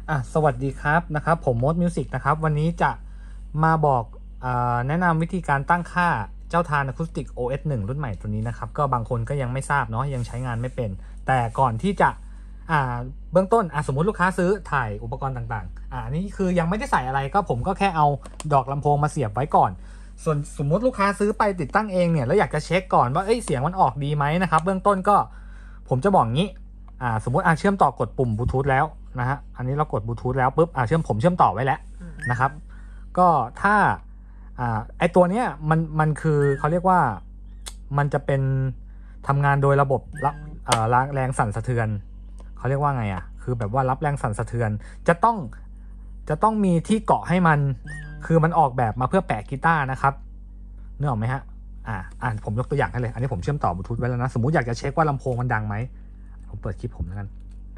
สวัสดีครับนะครับผมมดมิวสิกนะครับวันนี้จะมาบอกแนะนำวิธีการตั้งค่าเจ้าทานอะคูสติก OS1 รุ่นใหม่ตัวนี้นะครับก็บางคนก็ยังไม่ทราบเนาะยังใช้งานไม่เป็นแต่ก่อนที่จะเบื้องต้นสมมุติลูกค้าซื้อถ่ายอุปกรณ์ต่างๆอันนี้คือยังไม่ได้ใส่อะไรก็ผมก็แค่เอาดอกลำโพงมาเสียบไว้ก่อนส่วนสมมุติลูกค้าซื้อไปติดตั้งเองเนี่ยแล้วอยากจะเช็คก่อนว่าเสียงมันออกดีไหมนะครับเบื้องต้นก็ผมจะบอกงี้สมมติเชื่อมต่อกดปุ่มบลูทูธแล้วนะฮะอันนี้เรากดบลูทูธแล้วปุ๊บเชื่อมต่อไว้แล้วนะครับก็ถ้าไอตัวเนี้ยมันคือเขาเรียกว่ามันจะเป็นทำงานโดยระบบรับแรงสั่นสะเทือนเขาเรียกว่าไงคือแบบว่ารับแรงสั่นสะเทือนจะต้องมีที่เกาะให้มันคือมันออกแบบมาเพื่อแปะกีตาร์นะครับนึกออกไหมฮะผมยกตัวอย่างให้เลยอันนี้ผมเชื่อมต่อบลูทูธไว้แล้วนะสมมุติอยากจะเช็คว่าลำโพงมันดังไหมผมเปิดคลิปผมแล้วกัน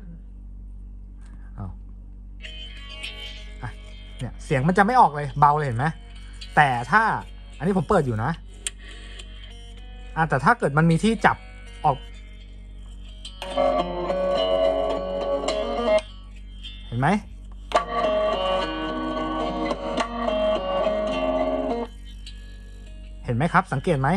เนี่ยเสียงมันจะไม่ออกเลยเบาเลยเห็นไหมแต่ถ้าอันนี้ผมเปิดอยู่นะแต่ถ้าเกิดมันมีที่จับออกเห็นไหมเห็นไหมครับสังเกตไหม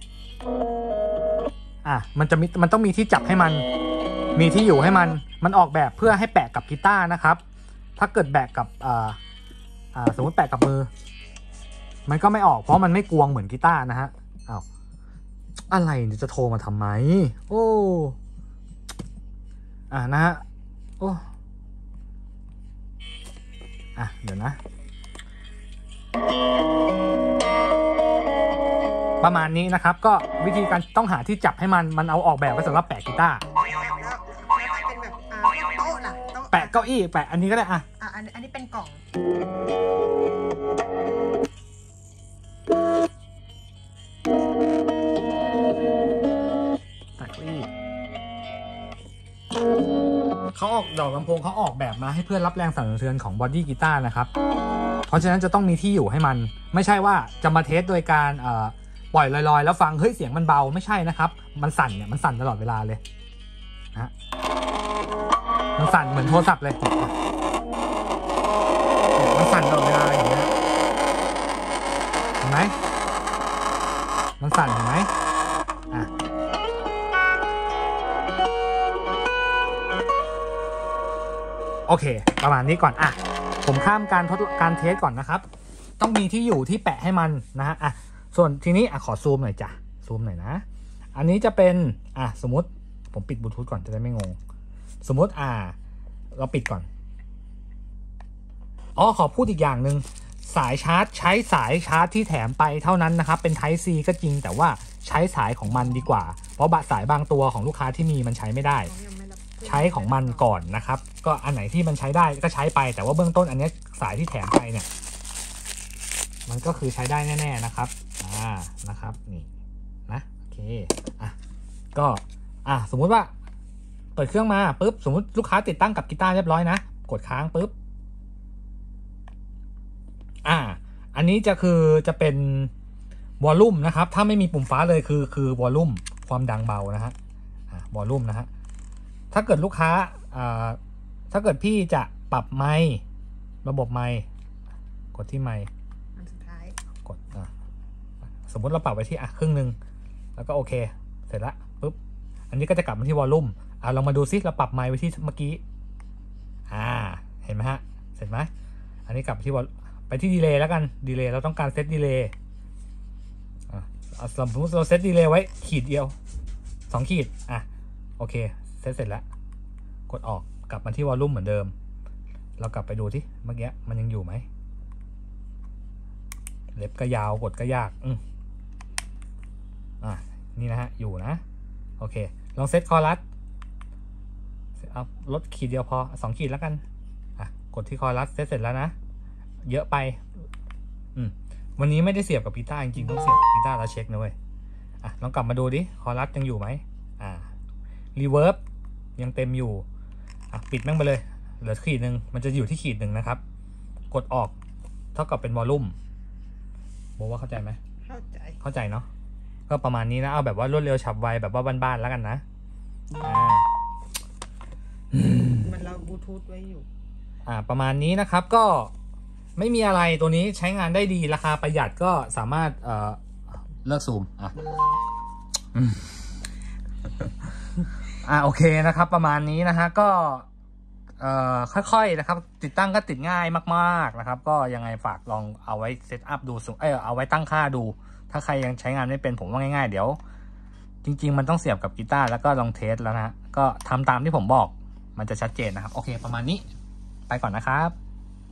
มันต้องมีที่จับให้มันมีที่อยู่ให้มันออกแบบเพื่อให้แปะกับกีตาร์นะครับถ้าเกิดแบกกับสมมติแปะกับมือมันก็ไม่ออกเพราะมันไม่กวงเหมือนกีตาร์นะฮะอะไรจะโทรมาทำไมโอ้นะฮะโอ้เดี๋ยวนะประมาณนี้นะครับก็วิธีการต้องหาที่จับให้มันเอาออกแบบไว้สำหรับแปะกีตาร์เป็นแบบโต๊ะล่ะแปะเก้าอี้แปะอันนี้ก็ได้อันนี้เป็นกล่องเขาออกดอกลำโพงเขาออกแบบมาให้เพื่อรับแรงสั่นสะเทือนของบอดี้กีตาร์นะครับเพราะฉะนั้นจะต้องมีที่อยู่ให้มันไม่ใช่ว่าจะมาเทสโดยการปล่อยลอยๆแล้วฟังเฮ้ยเสียงมันเบาไม่ใช่นะครับมันสั่นเนี่ยมันสั่นตลอดเวลาเลยนะมันสั่นเหมือนโทรศัพท์เลยมันสั่นตลอดเวลาอย่างเงี้ยเห็นไหมมันสั่นเห็นไหมโอเคประมาณนี้ก่อนผมข้ามการเทสก่อนนะครับต้องมีที่อยู่ที่แปะให้มันนะฮะส่วนทีนี้ขอซูมหน่อยจ้ะซูมหน่อยนะอันนี้จะเป็นสมมติผมปิดบลูทูธก่อนจะได้ไม่งงสมมติเราปิดก่อนขอพูดอีกอย่างหนึ่งสายชาร์จใช้สายชาร์จที่แถมไปเท่านั้นนะครับเป็น Type C ก็จริงแต่ว่าใช้สายของมันดีกว่าเพราะสายบางตัวของลูกค้าที่มีมันใช้ไม่ได้ใช้ของมันก่อนนะครับก็อันไหนที่มันใช้ได้ก็ใช้ไปแต่ว่าเบื้องต้นอันนี้สายที่แถมไปเนี่ยมันก็คือใช้ได้แน่ๆนะครับนะครับนี่นะโอเคก็สมมุติว่าเปิดเครื่องมาปุ๊บสมมุติลูกค้าติดตั้งกับกีตาร์เรียบร้อยนะกดค้างปุ๊บอันนี้จะเป็นวอลลุ่มนะครับถ้าไม่มีปุ่มฟ้าเลยคือวอลลุ่มความดังเบานะฮะวอลลุ่มนะฮะถ้าเกิดลูกค้าถ้าเกิดพี่จะปรับไมค์ระบบไมค์กดที่ไมค์อันสุดท้ายกดสมมติเราปรับไว้ที่ครึ่งหนึ่งแล้วก็โอเคเสร็จละปุ๊บอันนี้ก็จะกลับมาที่วอลลุ่มเรามาดูซิเราปรับไมค์ไว้ที่เมื่อกี้เห็นไหมฮะเสร็จไหมอันนี้กลับไปที่ดีเลย์แล้วกันดีเลย์เราต้องการเซตดีเลย์สมมติเราเซตดีเลย์ไว้ขีดเดียว2ขีดโอเคเสร็จแล้วกดออกกลับมาที่วอลลุ่มเหมือนเดิมเรากลับไปดูที่เมื่อกี้มันยังอยู่ไหมเล็บก็ยาวกดก็ยากนี่นะฮะอยู่นะโอเคลองเซตคอรัสเอาลดขีดเดียวพอ2ขีดแล้วกันกดที่คอรัสเสร็จแล้วนะเยอะไปวันนี้ไม่ได้เสียบกับกีตาร์จริงๆต้องเสียบกับกีตาร์แล้วเช็คนะเว้ยลองกลับมาดูดิคอรัสยังอยู่ไหมรีเวิร์บยังเต็มอยู่ปิดแม่งไปเลยเหลือขีดหนึ่งมันจะอยู่ที่ขีดหนึ่งนะครับกดออกเท่ากับเป็นวอลลุ่มบอกว่าเข้าใจไหมเข้าใจเนาะก็ประมาณนี้นะเอาแบบว่ารวดเร็วฉับไวแบบว่าบ้านๆแล้วกันนะมันเราบลูทูธไว้อยู่ประมาณนี้นะครับก็ไม่มีอะไรตัวนี้ใช้งานได้ดีราคาประหยัดก็สามารถเลิกซูมโอเคนะครับประมาณนี้นะฮะก็ค่อยๆนะครับติดตั้งก็ติดง่ายมากๆนะครับก็ยังไงฝากลองเอาไว้เซตอัพดูเอาไว้ตั้งค่าดูถ้าใครยังใช้งานไม่เป็นผมว่าง่ายๆเดี๋ยวจริงๆมันต้องเสียบกับกีตาร์แล้วก็ลองเทสแล้วนะก็ทำตามที่ผมบอกมันจะชัดเจนนะครับโอเคประมาณนี้ไปก่อนนะครับ